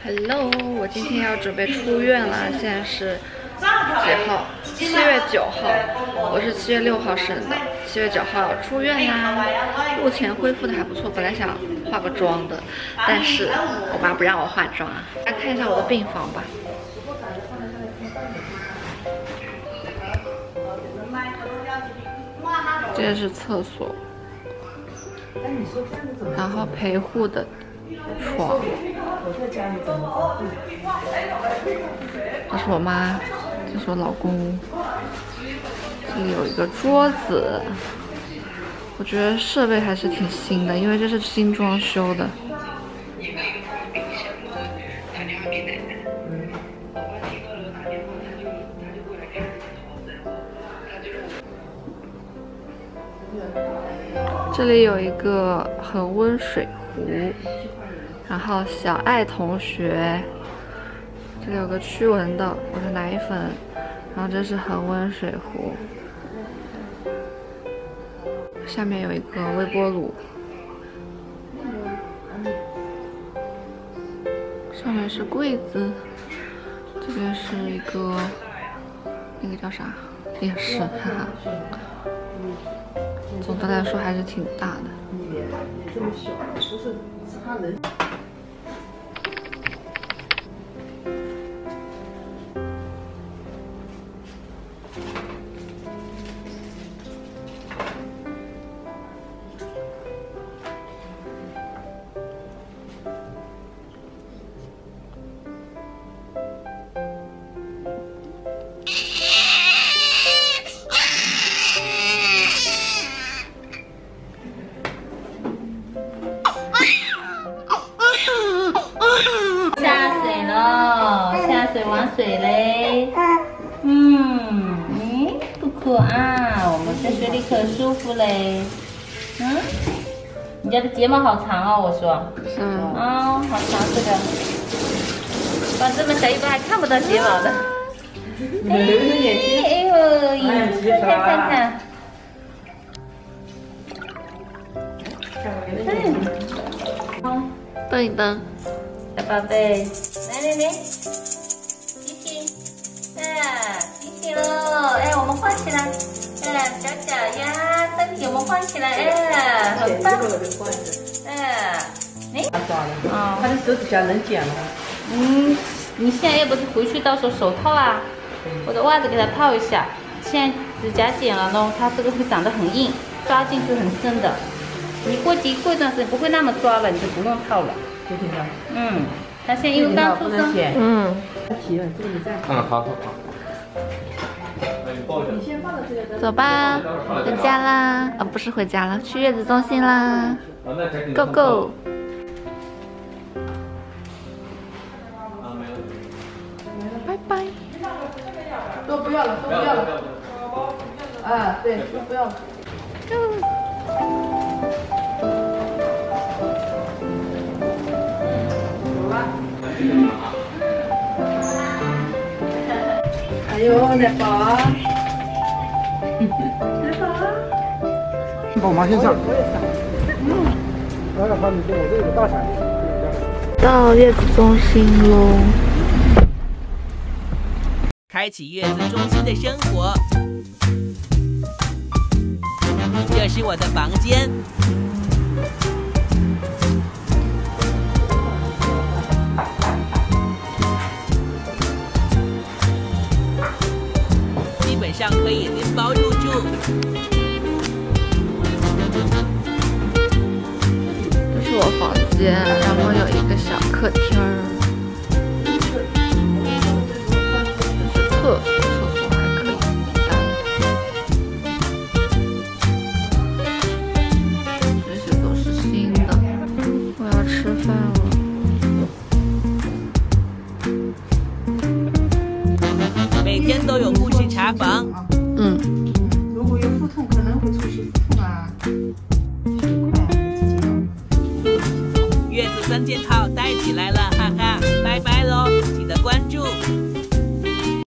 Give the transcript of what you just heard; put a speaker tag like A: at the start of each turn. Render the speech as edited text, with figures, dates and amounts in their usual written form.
A: Hello， 我今天要准备出院了，现在是几号？7月9号，我是7月6号生的，7月9号要出院啦。目前恢复的还不错，本来想化个妆的，但是我妈不让我化妆啊。来看一下我的病房吧。这是厕所，然后陪护的床，这是我妈，这是我老公。这里有一个桌子，我觉得设备还是挺新的，因为这是新装修的。这里有一个恒温水壶，然后小爱同学，这里有个驱蚊的，我的奶粉，然后这是恒温水壶，下面有一个微波炉，上面是柜子，这边是一个那个叫啥电视，哈哈。总的来说还是挺大的。这么小，不是他人。
B: 玩水嘞，不渴啊，我们在水里可舒服嘞。你家的睫毛好长哦，我说。
A: 是。
B: 哦，好长这个，哇，这么小一个还看不到睫毛的。哎呦，眼睛看。
A: 蹬一蹬，
B: 小宝贝，来。醒醒喽！哎，我们换起来，小脚呀，身体我们换起来，很棒。
C: 他的手指甲能剪吗？
B: 你现在要不是回去到时候手套啊，或者袜子给它套一下。现在指甲剪了呢，它这个会长得很硬，抓进去很深的。你过一段时间不会那么抓了，你就不用套了。
C: 就这样。
B: 他现在因为刚出生。
A: 好。走吧，回家啦！不是回家了，去月子中心啦 ！Go go！ 拜拜。
C: 都不要了。对，都不要了。哎呦，奶宝。
D: 宝妈先上。我要把你给我这个大铲。
A: 到月子中心喽。
E: 开启月子中心的生活。这是我的房间。基本上可以连包入住。
A: 这是我房间，然后有一个小客厅。